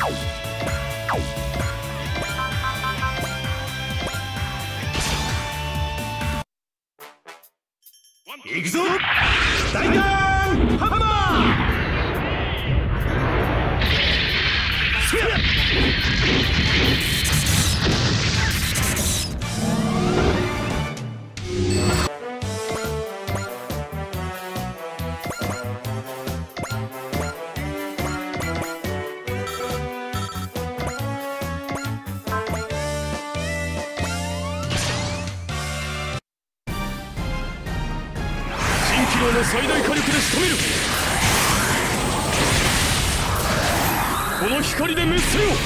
行くぞ大胆ハンマーせや機動の最大火力で仕留める。この光で滅せよ。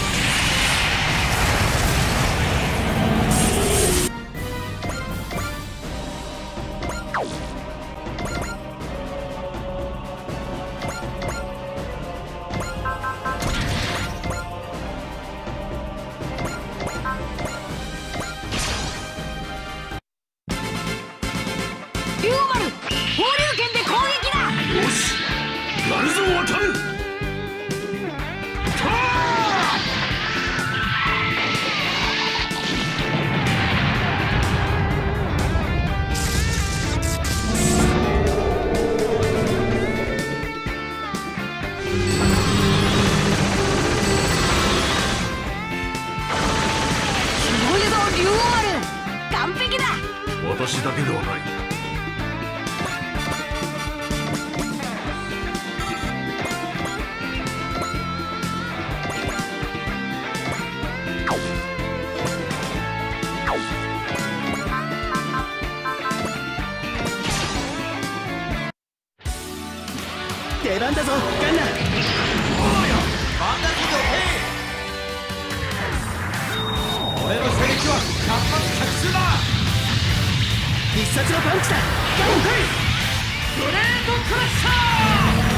龍丸、放流剣で攻撃だ。 よし、やるぞ渡る。 すごいぞ龍丸、完璧だ。 私だけではない。出番だぞガンナ。おうよバンダキングヘイ。俺の射撃は百発百中だ。必殺のパンチだガンヘイ。グレートクラッシャー。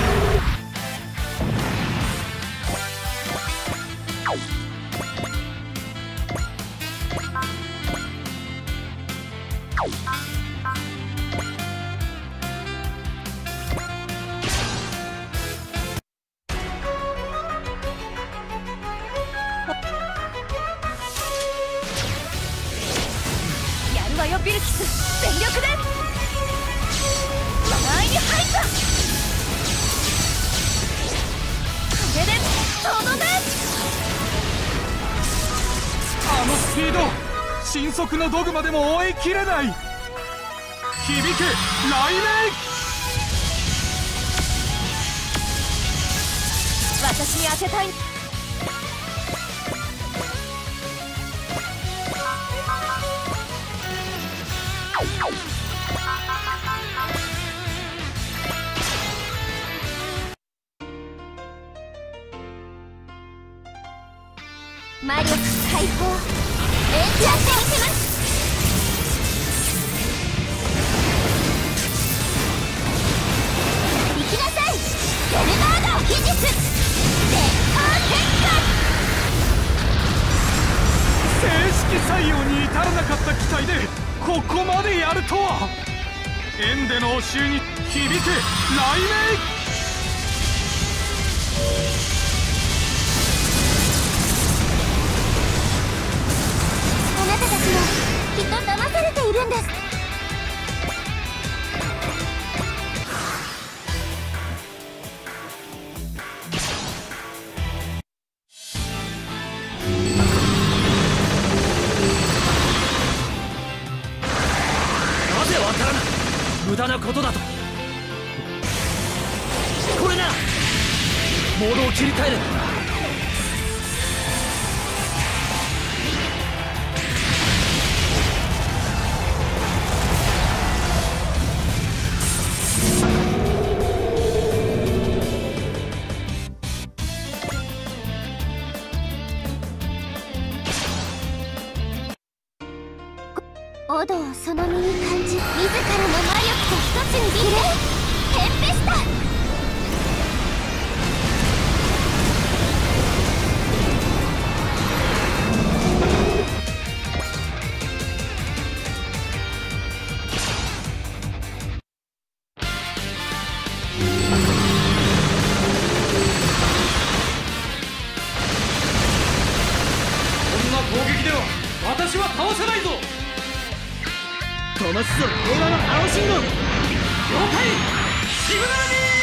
やるわよビルキス、全力で前に入った。これでとどめ。 あのスピード、神速のドグマでも追い切れない。響け雷鳴。 私に当てたい。魔力解放、エンチャンテします。行きなさいジェルナード技術、絶好転換。 正式採用に至らなかった機体でここまでやるとは。エンデの応酬に響け雷鳴。 あなたたちもきっと騙されているんです。 なぜわからない。無駄なことだと。これならモードを切り替える。 オドをその身に感じ、自らの魔力と一つに切れテンペスタ。 こ攻撃では私は倒せないぞ。飛ばすぞオーラの青信号。了解。シグナルに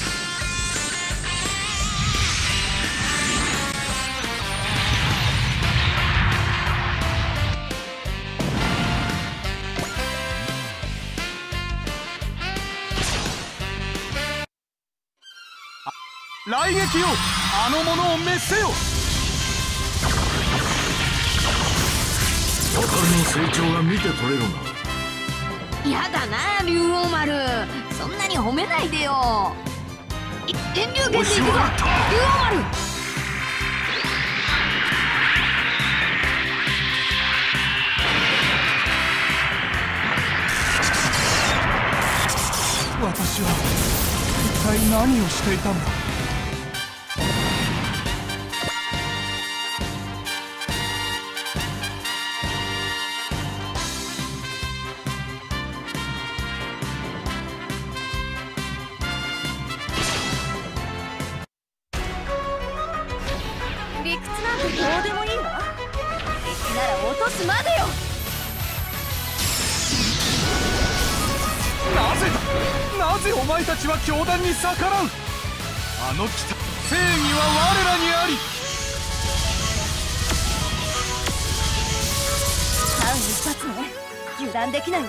雷撃よ、あの者を滅せよ。 ボトルの成長が見て取れるな。 やだな竜王丸、そんなに褒めないでよ。遠慮源で行くぞ竜王丸。 私は一体何をしていたんだ。 理屈なんてどうでもいいわ。敵なら落とすまでよ。 なぜお前たちは教団に逆らう。あの正義は我らにあり。 間一髪ね、油断できないわ。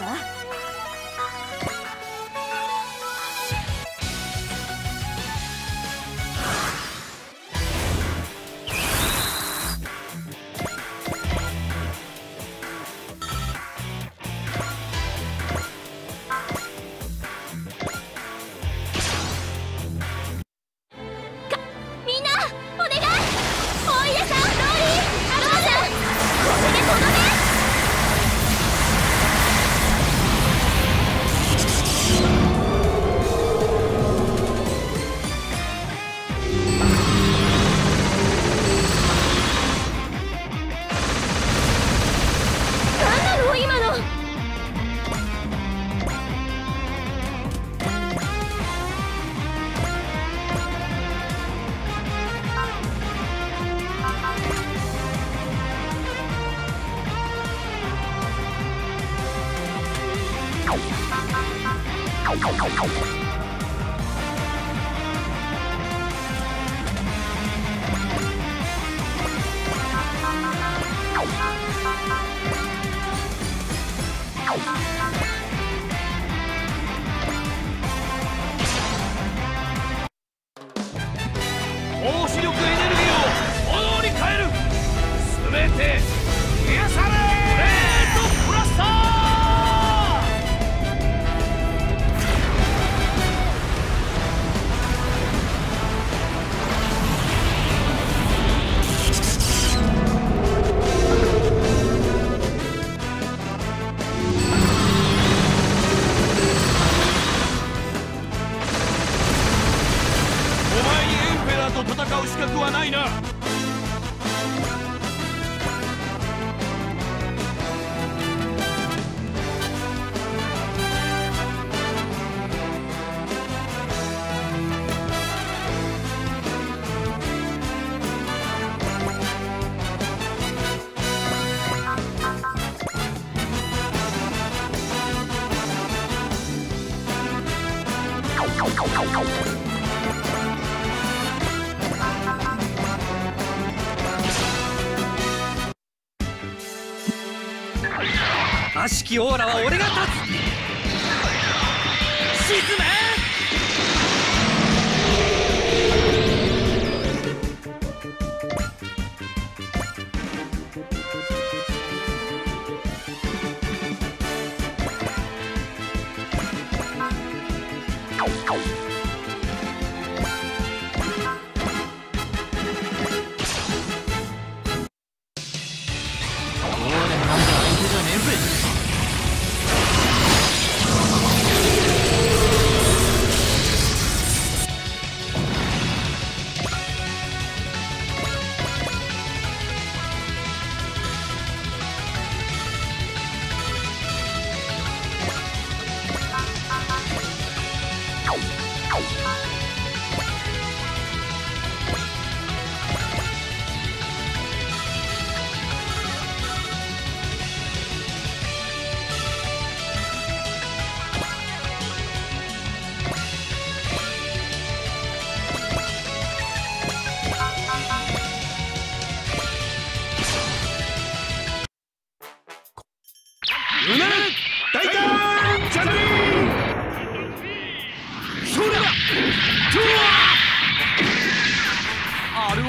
高視力エネルギーを炎に変える。すべて癒され。レートブラスター。と戦う資格はないな。悪しきオーラは俺が立つ。沈め。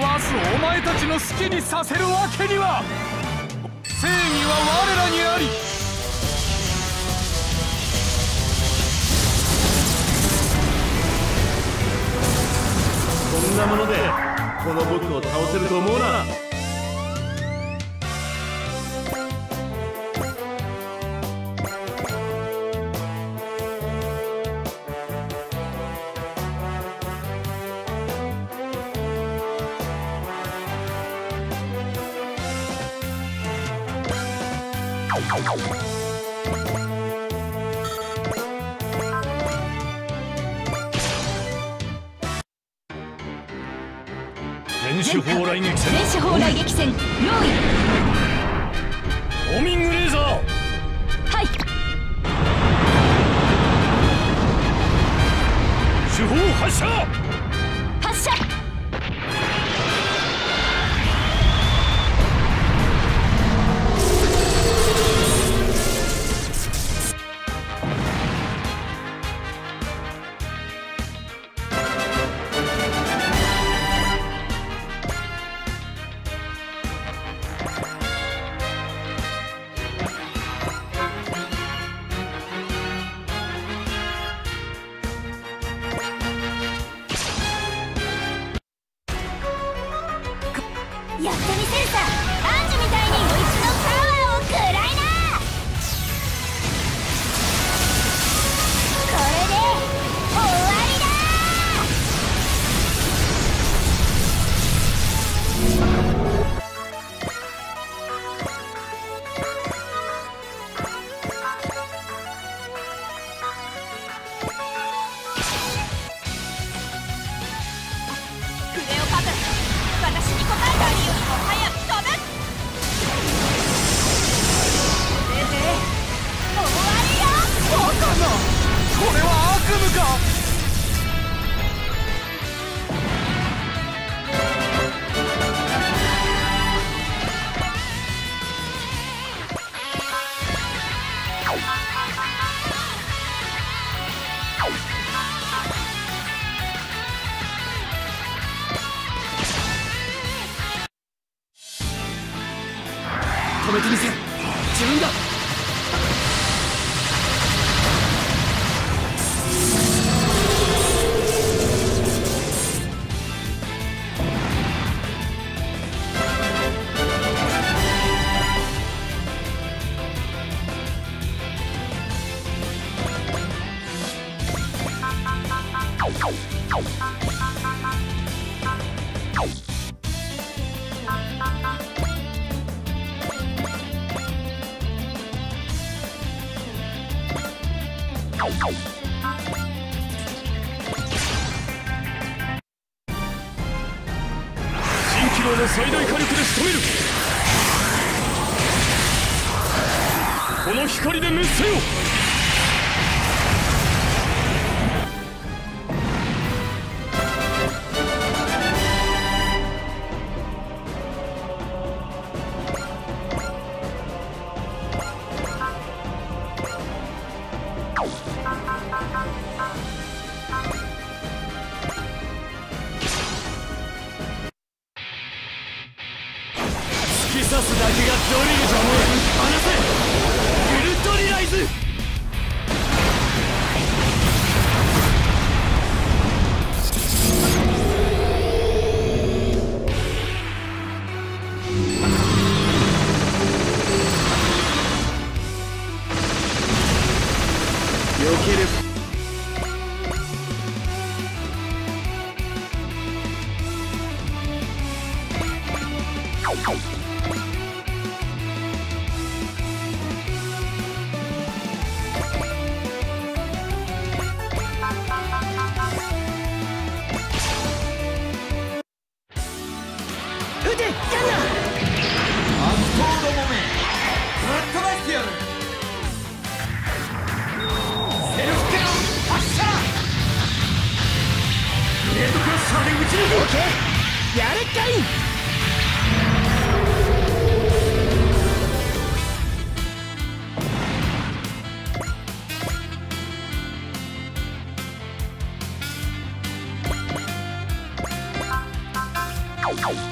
明日お前たちの好きにさせるわけには。正義は我らにあり。 こんなものでこの僕を倒せると思うな。天使砲雷撃戦。 天使砲雷撃戦用意。 ホーミングレーザー。 はい。 手法発射。 発射。やってみせるさ。アンジュみたいにうちのパワーを食らいな。これで終わりだ。クレオパトラ、私に答えた理由にも早く飛ぶ。これで終わりよ。 バカな。これは悪夢か。 止めてみせる。自分だ。 蜃気楼の最大火力で仕留める。この光で滅せよ。突き刺すだけがドリルじゃねえ。離せ。ウルトリライズ。避ける。 撃て、ガンナー。悪党どもめ、ぶっ飛ばしてやる。セルフキャノン発射。グレートクラッシャーで撃ち抜く。オッケー、やれっかい。 Oh!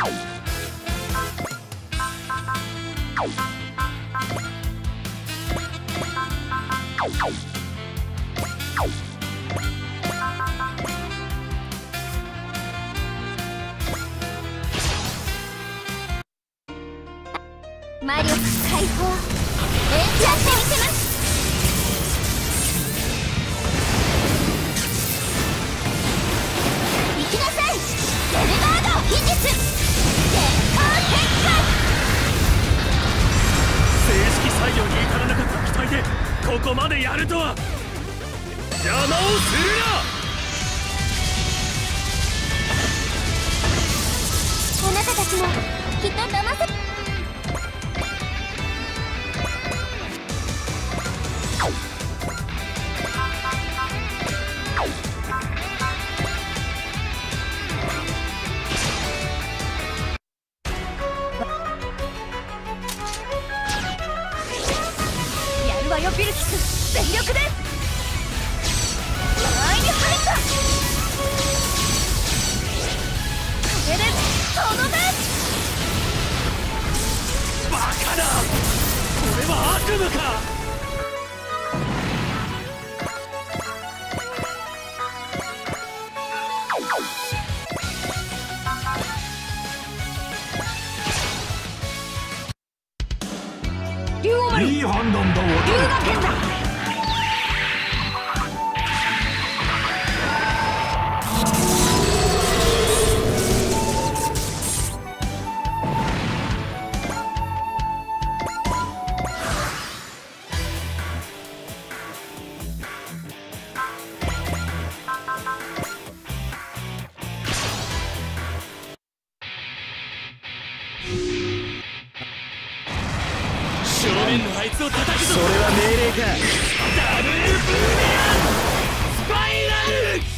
魔力解放、演じゃってみせます。行きなさい、ベルバード技術結構変化。 正式採用に至らなかった機体でここまでやるとは。邪魔をするな。 あなたたちもきっと騙せ。やるわよビルキス、全力で前に入った。これでとどめ。 バカだ、これは悪夢か。 竜王丸、 いい判断だ。 龍が剣だ。 正面のあいつを叩くぞ。それは命令か。ダブルブーメランスパイラル。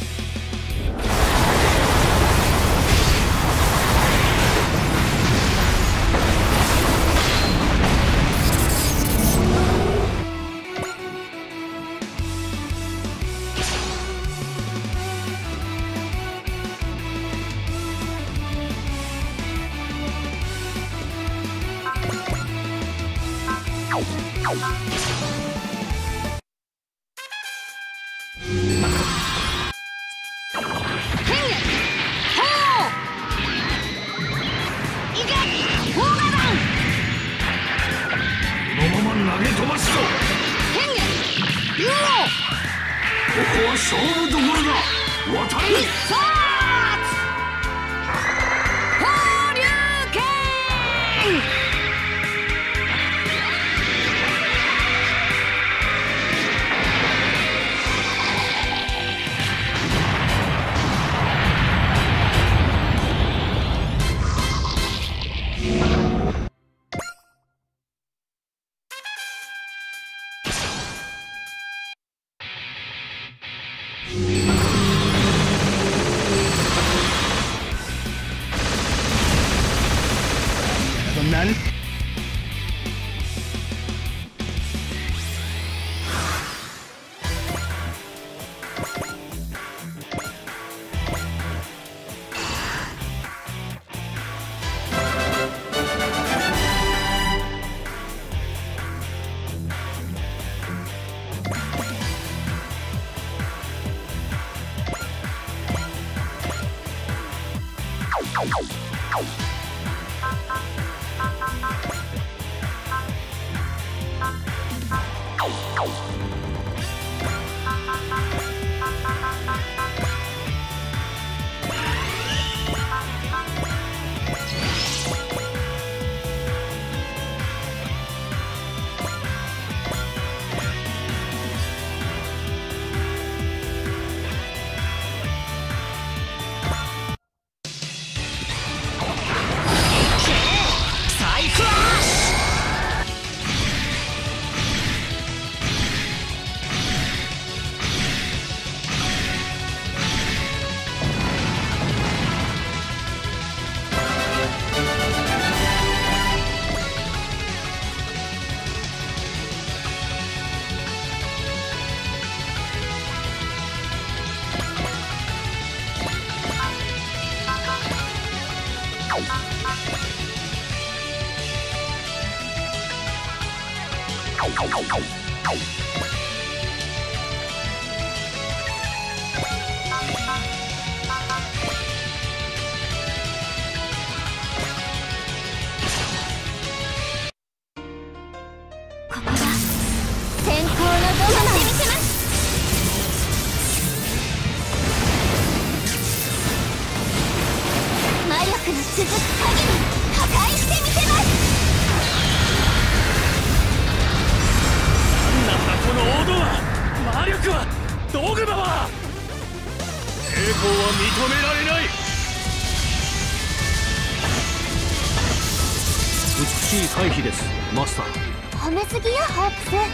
勝負どころだ。渡れ。 放流剣。 何？ 回避です、マスター。 褒めすぎよ、ホークス。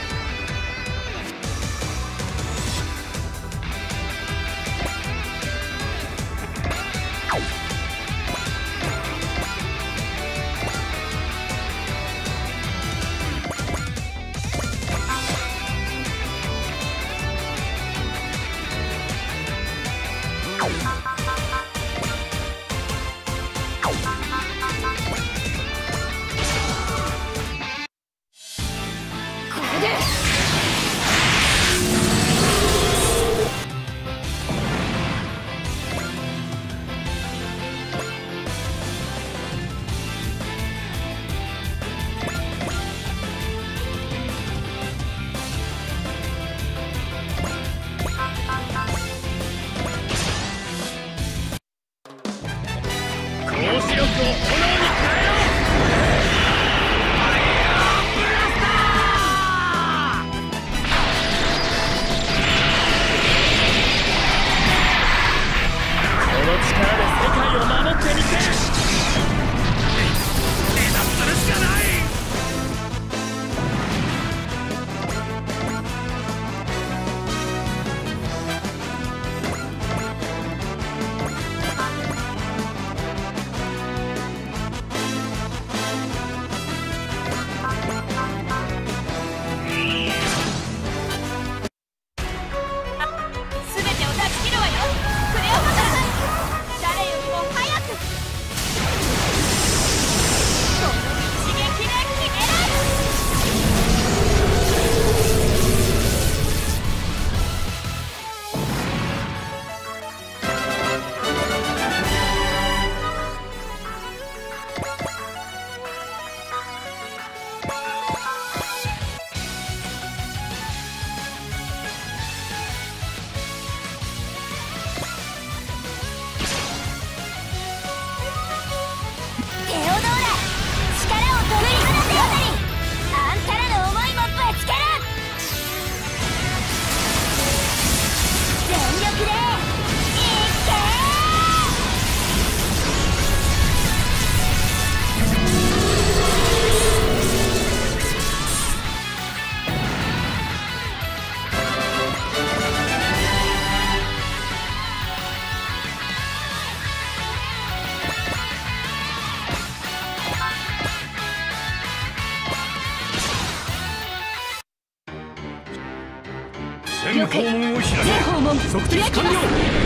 全校門を開け。即敵完了。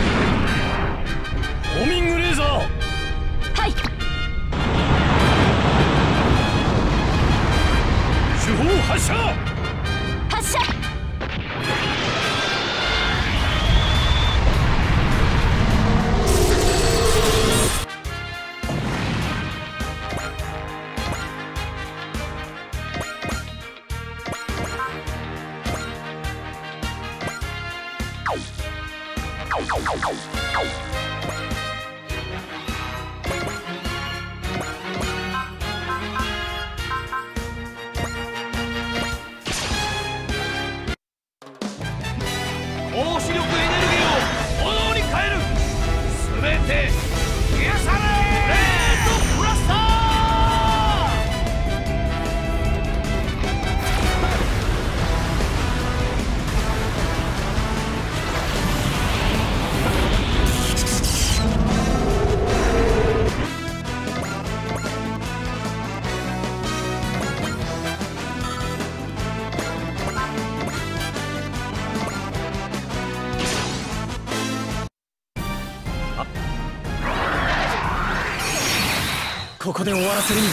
ホーミングレーザー。 はい。 主砲発射。 発射。 高視力エネルギーを炎に変える。すべて癒され。レッドブラスタここで終わらせるには。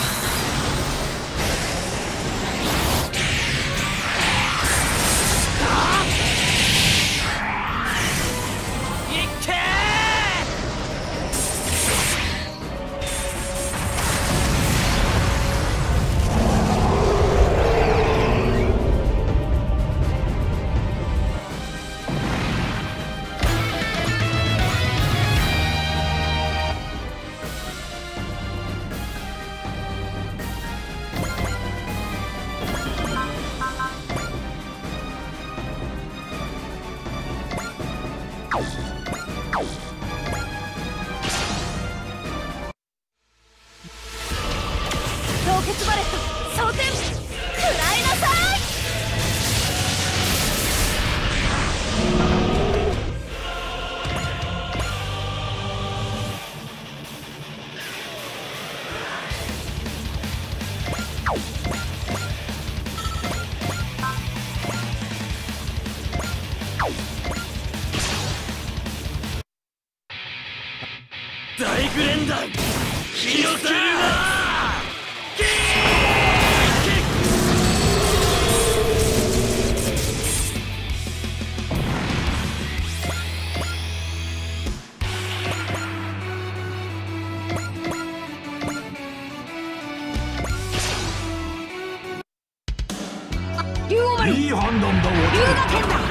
凍結バレット装填食らいなさい。 大グレンダー気をつけるな。 竜王丸、 いい判断だ。 竜が剣だ。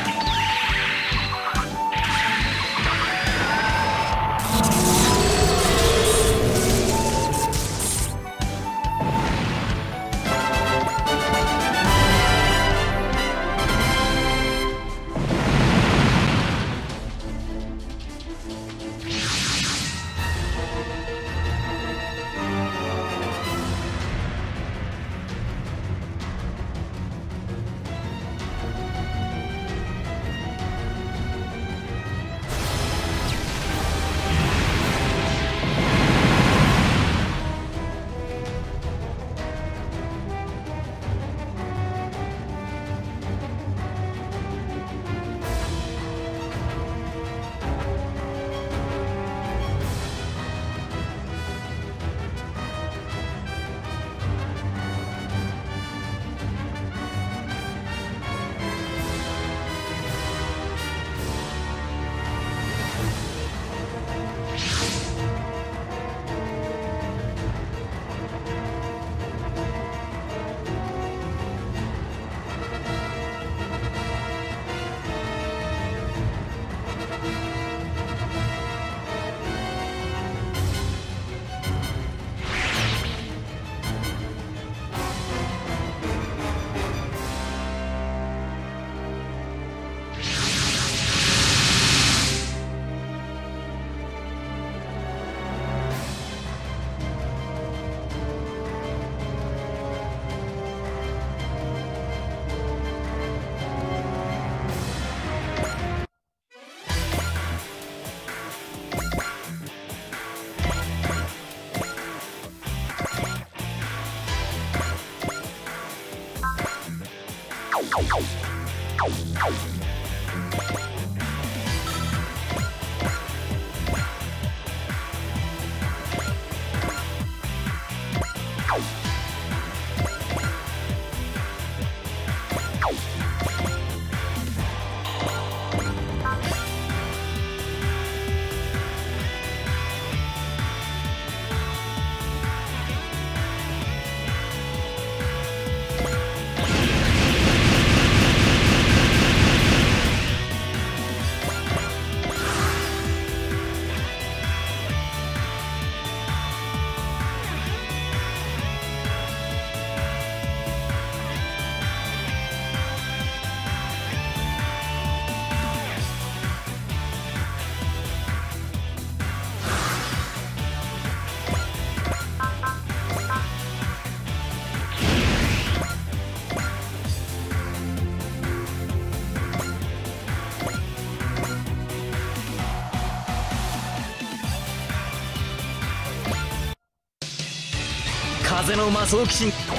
風の魔装騎士サイクラ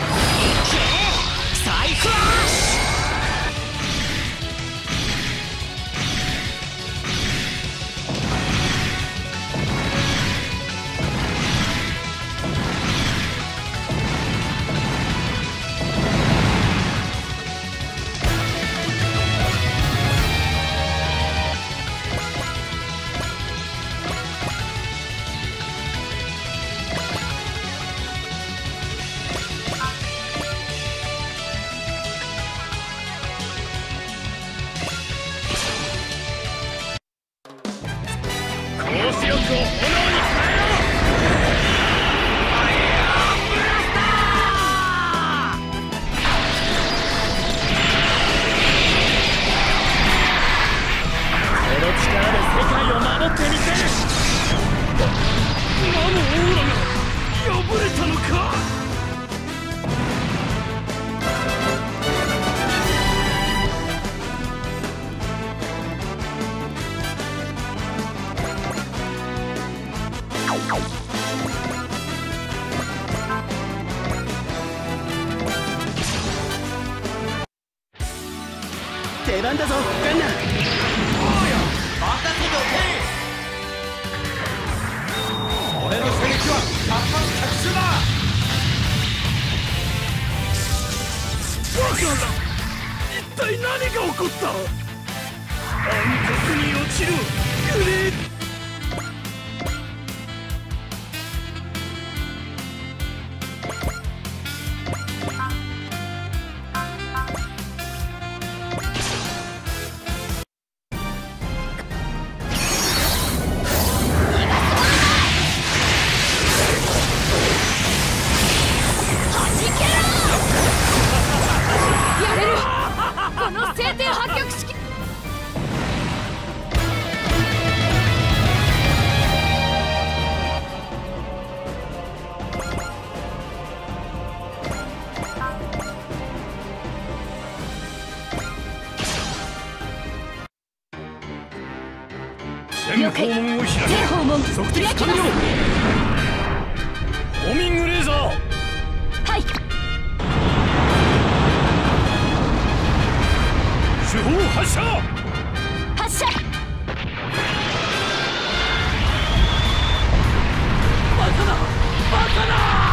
ッシュ。 出番だぞガンナ。 俺の射撃は百発百中だ。 バカな、一体何が起こった。暗黒に落ちるグレー。全訪問を開け。 訪問測定完了。ホーミングレーザー。 はい。 手法発射。 発射。 バカなバカな。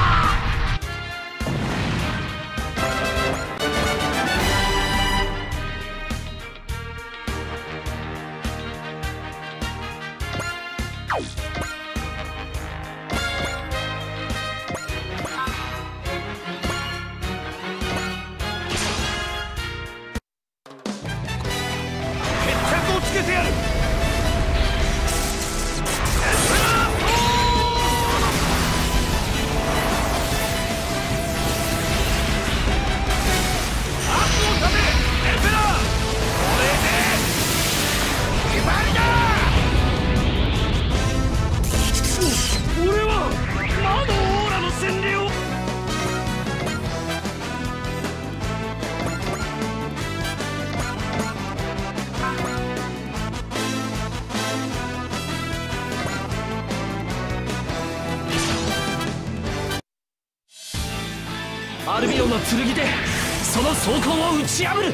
つけてやる。俺は魔のオーラの洗礼を。アルビオンの剣でその装甲を打ち破る。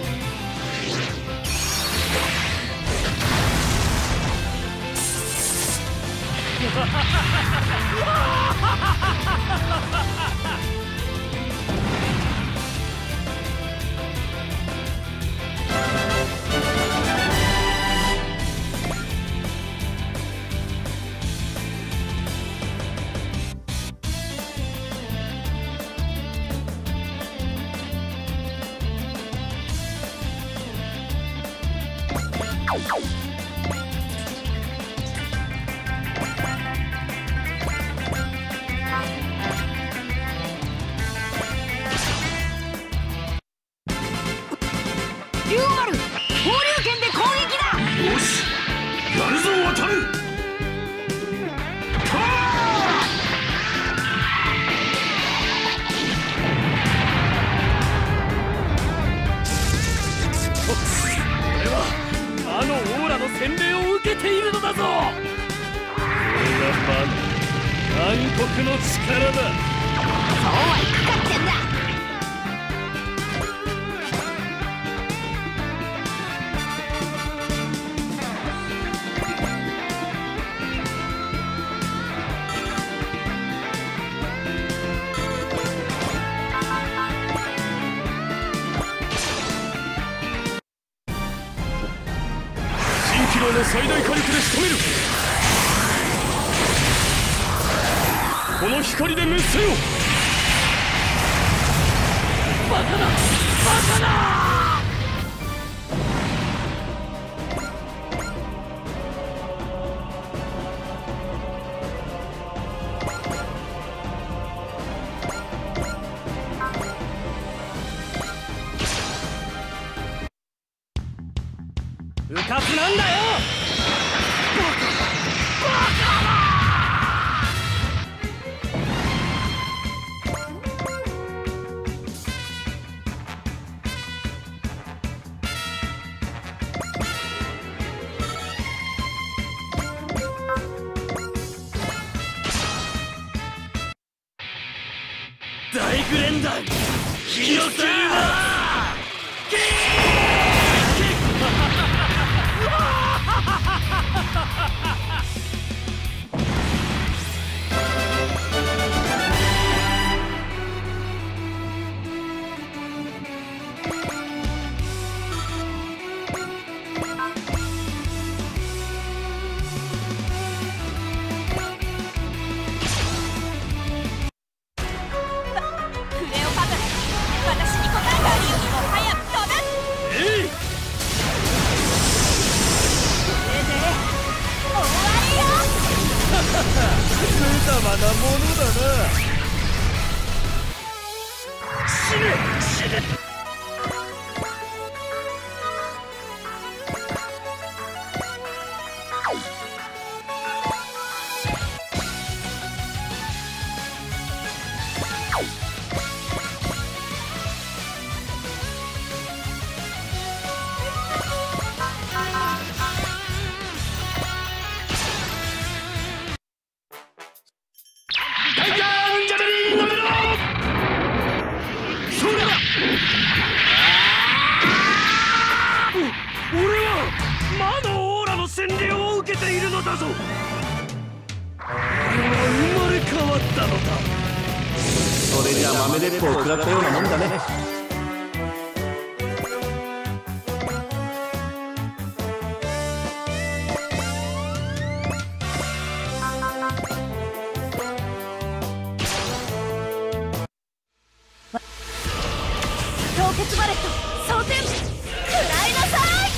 竜王丸、放流剣で攻撃だ。 よし、やるぞ渡る。俺は魔のオーラの洗礼を受けているのだぞ。これが魔の暗黒の力だ。 そうはいくかってんだ。 蜃気楼の最大火力で仕留める。この光で滅せよ。バカなバカな。うかつなんだよ。大グレンダー、火の車。 死ね死ね。だぞ。俺は生まれ変わったのだ。 それじゃ豆鉄砲を食らったようなもんだね。 凍結バレット装填食らいなさい。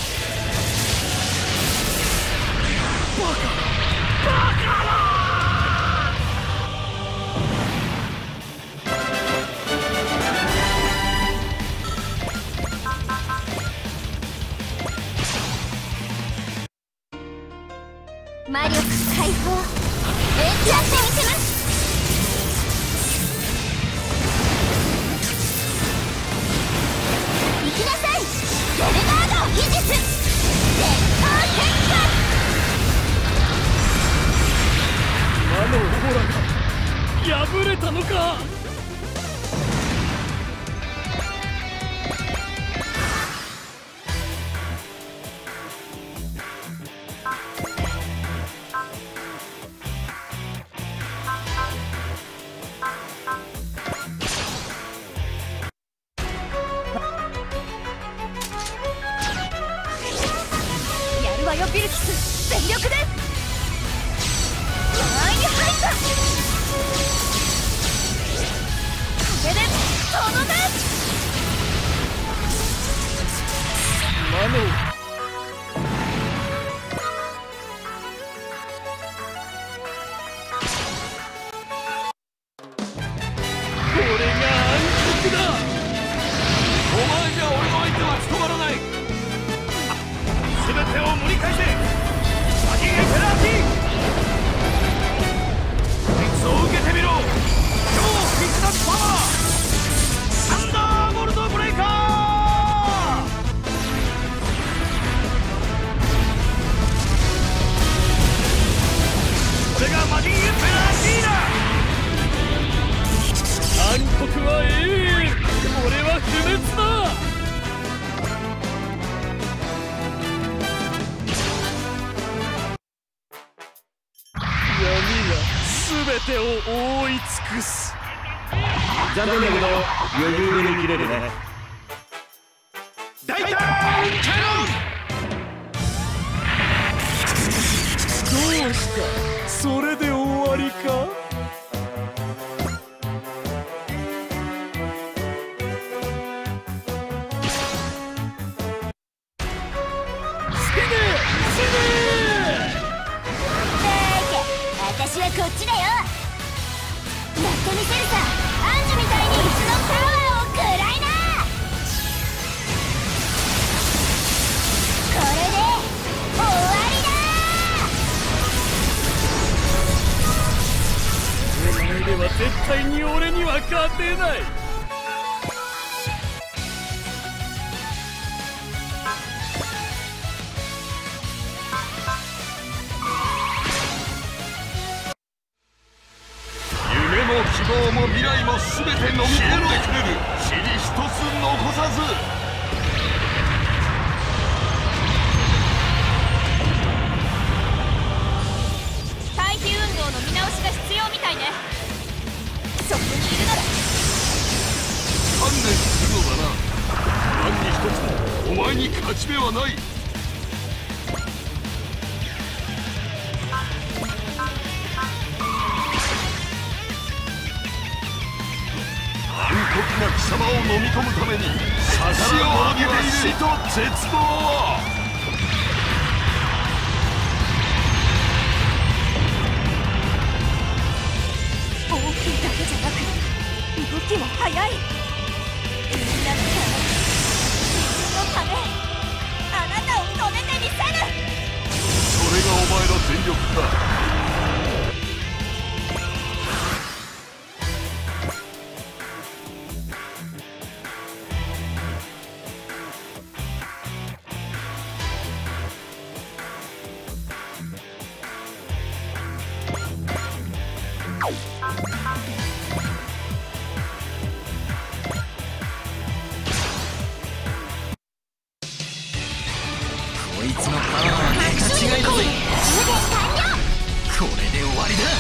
魔力解放やってみせます。行きなさいギャルガード技術鉄砲鉄火。 魔のオーラが破れたのか。 やるわよビルキス全力で間合いに入った。これでとどめ。 魔のこれが暗黒だ。お前じゃ俺の相手は務まらない。全てを盛り返せマギンエペラーティ。そう受けてみろ超必殺パワーサンダーボルトブレイカー。これがマギンエペラーティだ。暗黒は永遠、俺は不滅だ。闇が全てを覆い尽くす。 残念だけど余裕で見切れるね。 大胆キャノン。どうした、それで終わりか。 私はこっちだよ。やってみせるさアンジュみたいに水のパワーを食らいな。これで終わりだ。 お前では絶対に俺には勝てない。 希望も未来も全て飲み込んでくれる。塵一つ残さず。 回避運動の見直しが必要みたいね。そこにいるなら観念するのだな。何に一つもお前に勝ち目はない。暗黒な貴様を飲み込むために差しを上げている死と絶望。 大きいだけじゃなく動きも速い。 ためあなたを止めてみせる。 それがお前の全力か。 こいつのパワーは桁違いだぜ。これで終わりだ。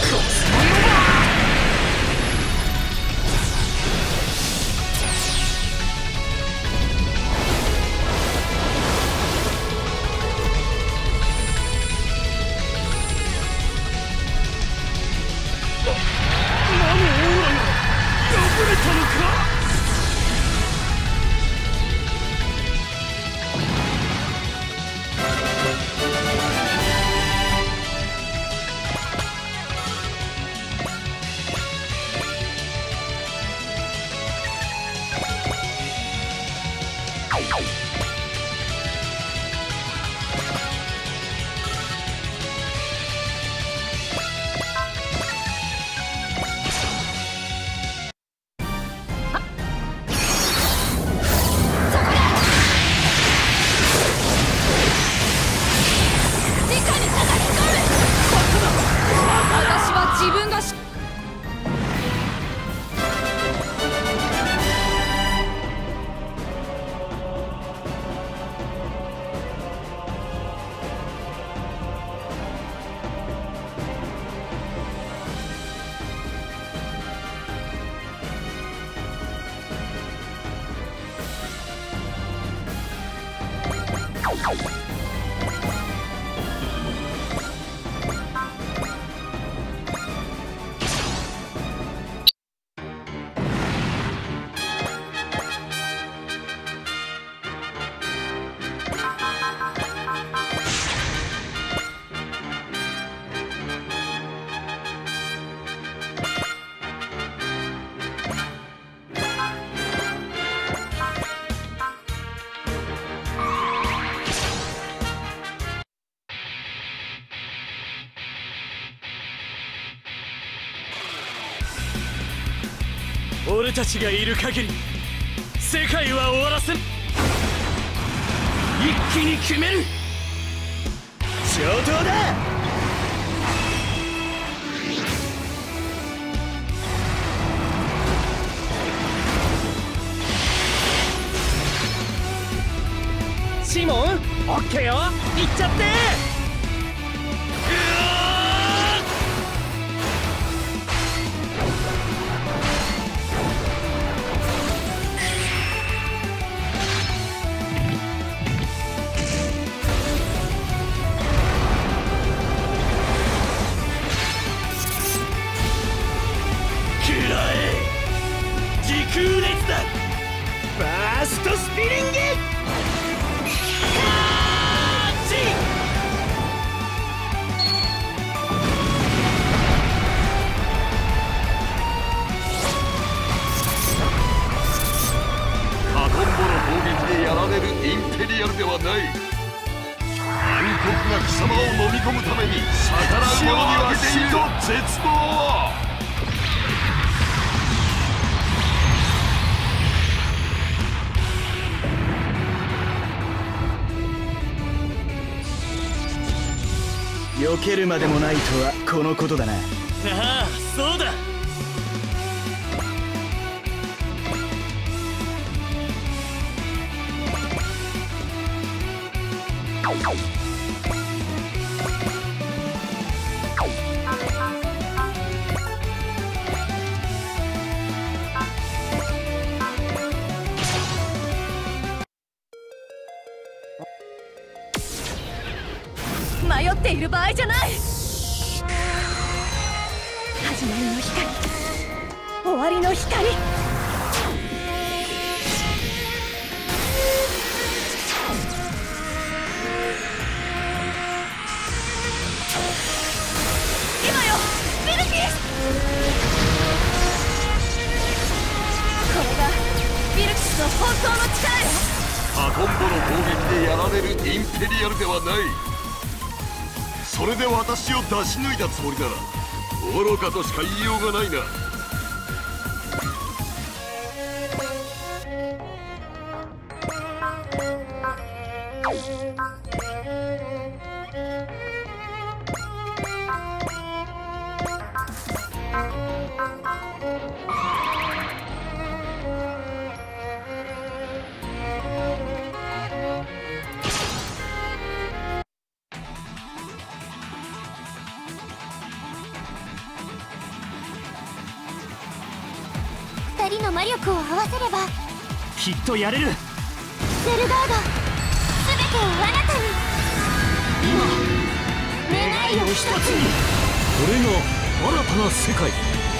俺たちがいる限り世界は終わらせん。一気に決める。上等だ。シモン、オッケーよ。行っちゃって。時空列だ。バーストスピリング。 カトンボの砲撃でやられるインペリアルではない。暗黒が貴様を飲み込むために逆らう者に分けている絶望。 避けるまでもないとはこのことだな。ああ、そうだ。 迷っている場合じゃない。始まりの光、終わりの光。今よ、ヴィルキス。これがヴィルキスの想の力よ。 アトンボの攻撃でやられるインペリアルではない。それで私を出し抜いたつもりなら愚かとしか言いようがないな。 二人の魔力を合わせればきっとやれる。 ゼルガード、全てをあなたに。 願いを一つに。これが新たな世界。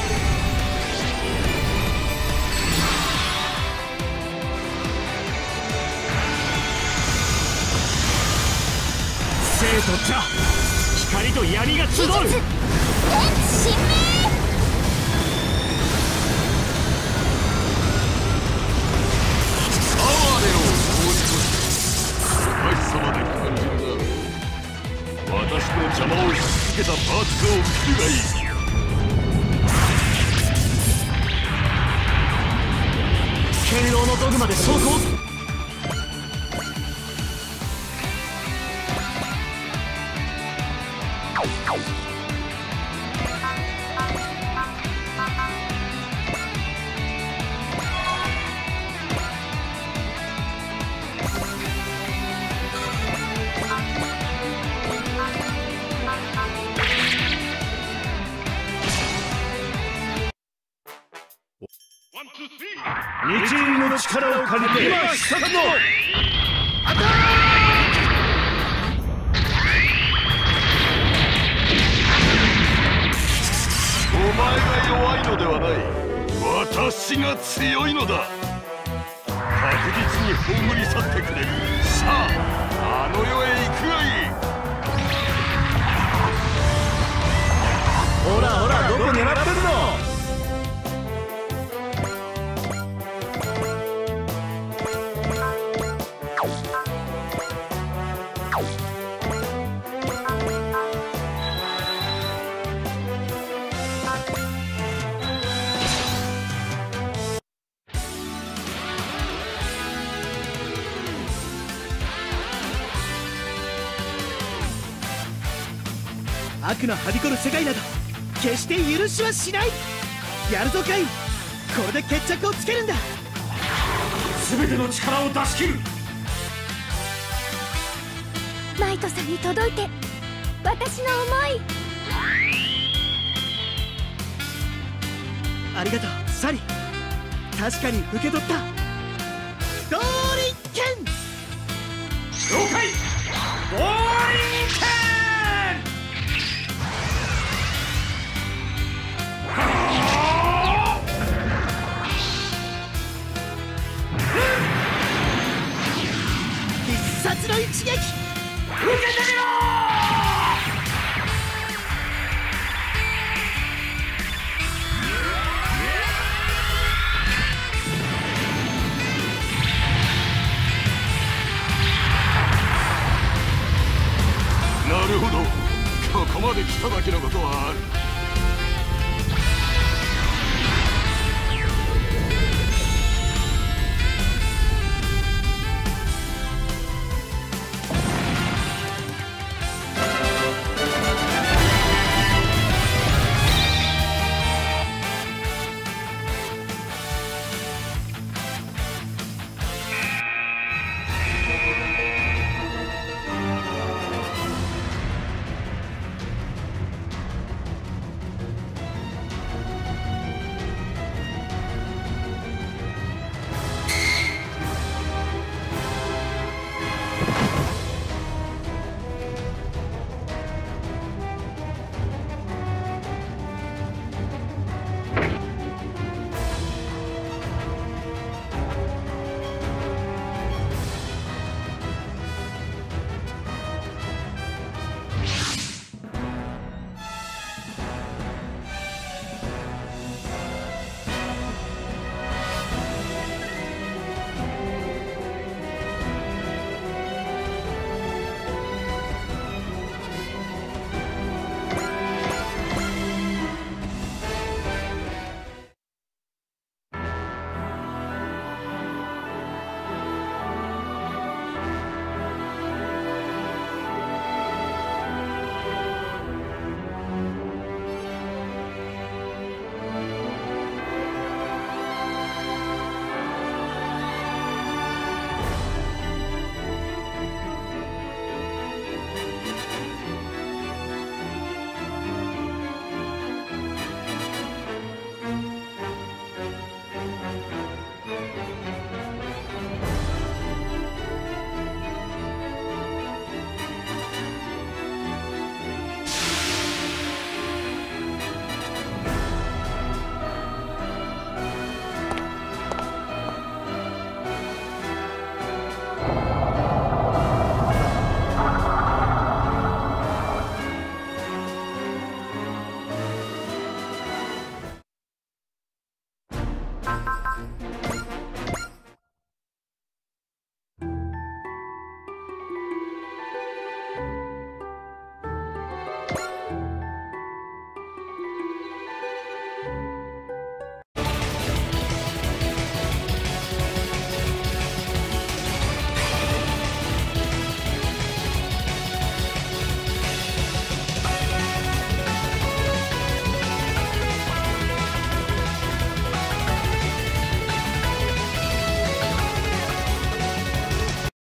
生と邪、光と闇が集う。 天地神明。 私の邪魔をし続けたパーツを受けるがいい。 堅牢のドグマで走行。 二チームの力を借りて今必殺のアタック！お前が弱いのではない。私が強いのだ。確実に葬り去ってくれる。さあ、あの世へ行くがいい。 ほらほら、どこ狙ってんの。悪のはびこる世界など決して許しはしない。やるぞカイン、これで決着をつけるんだ。 全ての力を出し切る。 マイトさんに届いて私の思い。 ありがとうサリ。確かに受け取った。ドーリンケン。 了解。ドーリンケン。 必殺の一撃、受けてみろ。 なるほど、ここまで来ただけのことはある。